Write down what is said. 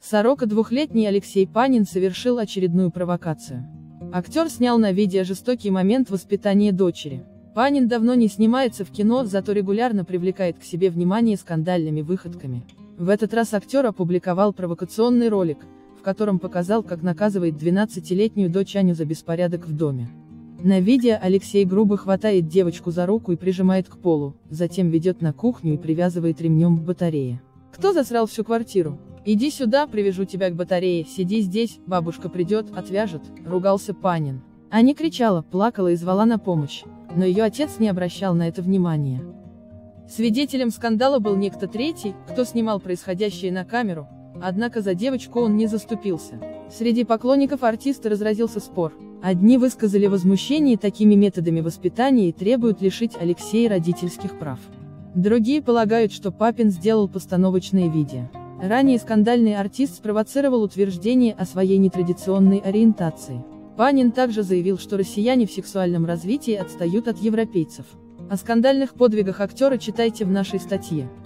42-летний Алексей Панин совершил очередную провокацию. Актер снял на видео жестокий момент воспитания дочери. Панин давно не снимается в кино, зато регулярно привлекает к себе внимание скандальными выходками. В этот раз актер опубликовал провокационный ролик, в котором показал, как наказывает 12-летнюю дочь Аню за беспорядок в доме. На видео Алексей грубо хватает девочку за руку и прижимает к полу, затем ведет на кухню и привязывает ремнем к батарее. «Кто засрал всю квартиру? Иди сюда, привяжу тебя к батарее, сиди здесь, бабушка придет, отвяжет», — ругался Панин. Аня кричала, плакала и звала на помощь, но ее отец не обращал на это внимания. Свидетелем скандала был некто третий, кто снимал происходящее на камеру, однако за девочку он не заступился. Среди поклонников артиста разразился спор. Одни высказали возмущение такими методами воспитания и требуют лишить Алексея родительских прав. Другие полагают, что Папин сделал постановочное видео. Ранее скандальный артист спровоцировал утверждение о своей нетрадиционной ориентации. Панин также заявил, что россияне в сексуальном развитии отстают от европейцев. О скандальных подвигах актера читайте в нашей статье.